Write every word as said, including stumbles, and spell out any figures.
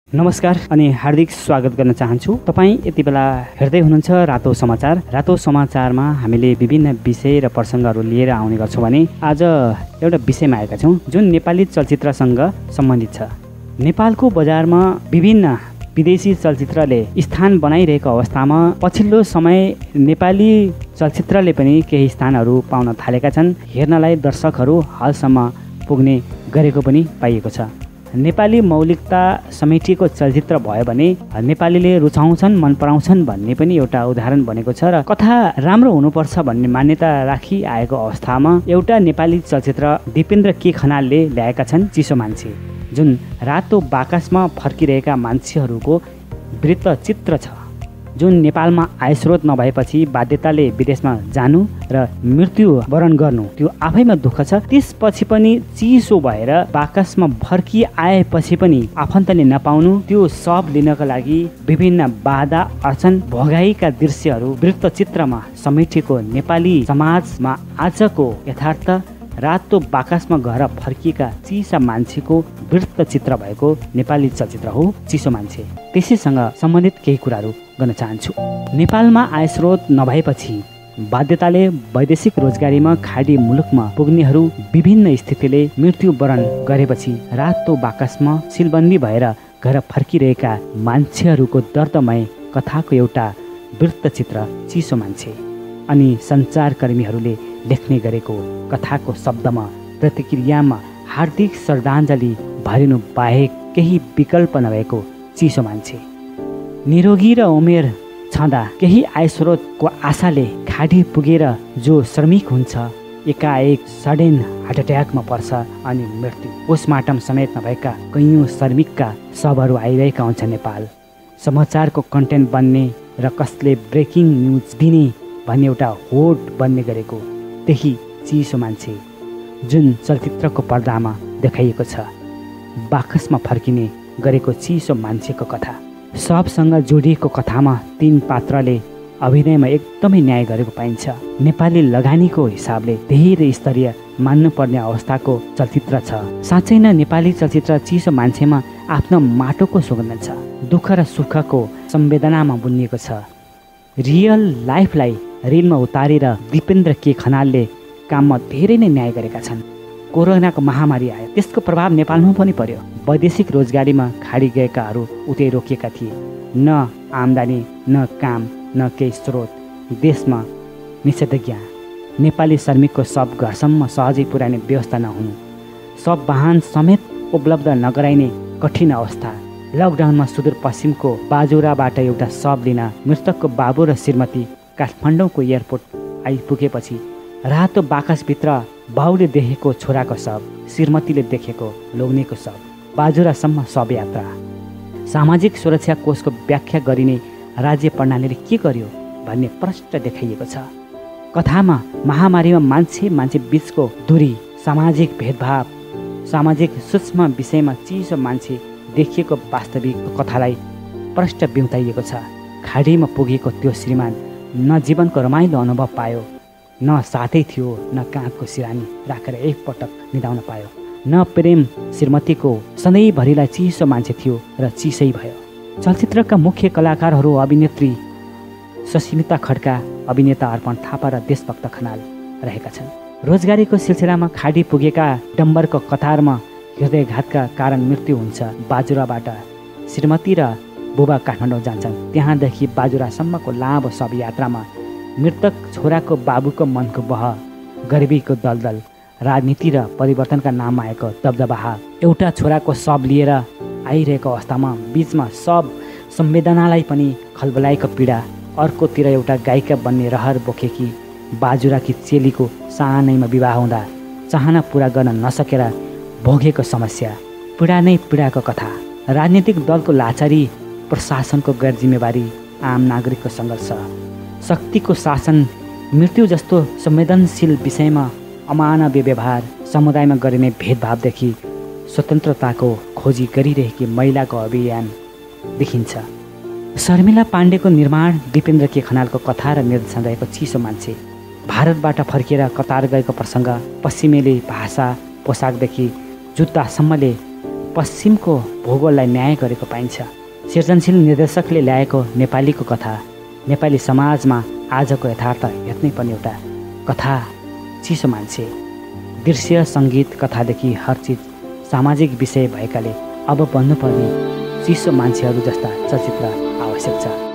नमस्कार अनि हार्दिक स्वागत गर्न चाहन्छु। तपाईँ यति बेला हेर्दै हुनुहुन्छ रातो समाचार। रातो समाचारमा हामीले विभिन्न विषय र प्रसङ्गहरू लिएर आउने गर्छौँ भने आज एउटा विषयमा आएका छौँ जुन नेपाली चलचित्रसँग सम्बन्धित छ। नेपालको बजारमा विभिन्न विदेशी चलचित्रले स्थान बनाइरहेको अवस्थामा पछिल्लो समय नेपाली चलचित्रले पनि केही स्थानहरू पाउन थालेका छन्। हेर्नलाई दर्शकहरू हालसम्म पुग्ने गरेको पनि पाइएको छ। नेपाली मौलिकता समेटिएको चलचित्र भयो भने नेपालीले रुचाउँछन्, मन पराउँछन् भन्ने पनि एउटा उदाहरण बनेको छ र कथा राम्रो हुनुपर्छ भन्ने मान्यता राखी आएको अवस्थामा एउटा नेपाली चलचित्र दिपेन्द्र के खनालले ल्याएका छन् चिसो मान्छे, जुन रातो बाकसमा फर्किरहेका मान्छेहरूको वृत्तचित्र छ। जुन नेपालमा आयस्रोत नभएपछि बाध्यताले विदेशमा जानु र मृत्यु वरण गर्नु त्यो आफैमा दुःख छ। त्यसपछि पनि चिसो भएर बाकसमा फर्की आएपछि पनि आफन्तले नपाउनु, त्यो सब लिनका लागि विभिन्न बाधा अडचन भोगाइका दृश्यहरू वृत्तचित्रमा समेटिएको नेपाली समाजमा आजको यथार्थ रातो बाकसमा घर फर्किएका चिसा मान्छेको वृत्तचित्र भएको नेपाली चलचित्र हो चिसो मान्छे। त्यसैसँग सम्बन्धित केही कुराहरू गर्न चाहन्छु। नेपालमा आयस्रोत नभएपछि बाध्यताले वैदेशिक रोजगारीमा खाडी मुलुकमा पुग्नेहरू विभिन्न स्थितिले मृत्युवरण गरेपछि रातो बाकसमा सिलबन्दी भएर घर फर्किरहेका मान्छेहरूको दर्दमय कथाको एउटा वृत्तचित्र चिसो मान्छे। अनि सञ्चारकर्मीहरूले लेख्ने गरेको कथाको शब्दमा प्रतिक्रियामा हार्दिक श्रद्धाञ्जली भरिनु बाहेक केही विकल्प नभएको चिसो मान्छे। निरोगी र उमेर छँदा केही आयस्रोतको आशाले खाडी पुगेर जो श्रमिक हुन्छ एकाएक सडेन हार्ट एट्याकमा पर्छ अनि मृत्यु। पोस्टमार्टम समेत नभएका कैयौँ श्रमिकका शवहरू आइरहेका हुन्छ नेपाल। समाचारको कन्टेन्ट बन्ने र कसले ब्रेकिङ न्युज दिने भन्ने एउटा होड बन्ने गरेको त्यही चिसो मान्छे जुन चलचित्रको पर्दामा देखाइएको छ। बाकसमा फर्किने गरेको चिसो मान्छेको कथा सबसँग जोडिएको कथामा तीन पात्रले अभिनयमा एकदमै न्याय गरेको पाइन्छ। नेपाली लगानीको हिसाबले धेरै स्तरीय मान्नुपर्ने अवस्थाको चलचित्र छ। साँच्चै नै नेपाली चलचित्र चिसो मान्छेमा आफ्नो माटोको सुगन्ध छ। दुःख र सुखको संवेदनामा बुनिएको छ। रियल लाइफलाई रिलमा उतारेर दिपेन्द्र के खनालले काममा धेरै नै न्याय गरेका छन्। कोरोनाको महामारी आयो, त्यसको प्रभाव नेपालमा पनि पर्यो। वैदेशिक रोजगारीमा खाडी गएकाहरू उतै रोकिएका थिए। न आम्दानी, न काम, न केही स्रोत। देशमा निषेधाज्ञा, नेपाली श्रमिकको सब घरसम्म सहजै पुर्याउने व्यवस्था नहुनु, सब वाहन समेत उपलब्ध नगराइने कठिन अवस्था। लकडाउनमा सुदूरपश्चिमको बाजुराबाट एउटा शव लिन मृतकको बाबु र श्रीमती काठमाडौँको एयरपोर्ट आइपुगेपछि रातो बाकसभित्र बाउले देखेको छोराको शव, श्रीमतीले देखेको लोग्नेको शव, बाजुरासम्म शव यात्रा। सामाजिक सुरक्षा कोषको व्याख्या गरिने राज्य प्रणालीले के गर्यो भन्ने प्रष्ट देखाइएको छ। कथामा महामारीमा मान्छे मान्छे बीचको दूरी, सामाजिक भेदभाव, सामाजिक सूक्ष्म विषयमा चिसो मान्छे देखिएको वास्तविक कथालाई प्रष्ट बिउताइएको छ। खाडीमा पुगेको त्यो श्रीमान न जीवनको रमाइलो अनुभव पायो, न साथै थियो, न काँधको सिरानी राखेर एकपटक निदाउन पायो, न प्रेम श्रीमतीको सधैँभरिलाई चिसो मान्छे थियो र चिसै भयो। चलचित्रका मुख्य कलाकारहरू अभिनेत्री सस्मिता खड्का, अभिनेता अर्पण थापा र देशभक्त खनाल रहेका छन्। रोजगारीको सिलसिलामा खाडी पुगेका डम्बरको कतारमा हृदयघातका कारण मृत्यु हुन्छ। बाजुराबाट श्रीमती र बुबा काठमाडौँ जान्छन्। त्यहाँदेखि बाजुरासम्मको लामो शव यात्रामा मृतक छोराको बाबुको मनको बह, गरिबीको दलदल, राजनीति र परिवर्तनका नाममा आएको दबदबाहा, एउटा छोराको शव लिएर आइरहेको अवस्थामा बीचमा सब संवेदनालाई पनि खलबलाएको पीडा, अर्कोतिर एउटा गायिका बन्ने रहर बोकेकी बाजुराकी चेलीको सानैमा विवाह हुँदा चाहना पुरा गर्न नसकेर भोगेको समस्या, पीडा नै पीडाको कथा, राजनीतिक दलको लाचारी, प्रशासनको गैर जिम्मेवारी, आम नागरिकको सङ्घर्ष, शक्तिको शासन, मृत्यु जस्तो संवेदनशील विषयमा अमानवीय व्यवहार, समुदायमा गरिने भेदभावदेखि स्वतन्त्रताको खोजी गरिरहेकी महिलाको अभियान देखिन्छ। शर्मिला पाण्डेको निर्माण, दिपेन्द्र के खनालको कथा र निर्देशन रहेको चिसो मान्छे। भारतबाट फर्किएर कतार गएको प्रसङ्ग, पश्चिमेली भाषा पोसाकदेखि जुत्तासम्मले पश्चिमको भूगोललाई न्याय गरेको पाइन्छ। सृजनशील निर्देशकले ल्याएको नेपालीको कथा नेपाली समाजमा आजको यथार्थ हेर्नै पर्ने एउटा कथा। चिसो मान्छे, दृश्य, सङ्गीत, कथादेखि हर चिज सामाजिक विषय भएकाले अब बन्नुपर्ने चिसो मान्छेहरू जस्ता चलचित्र आवश्यक छ।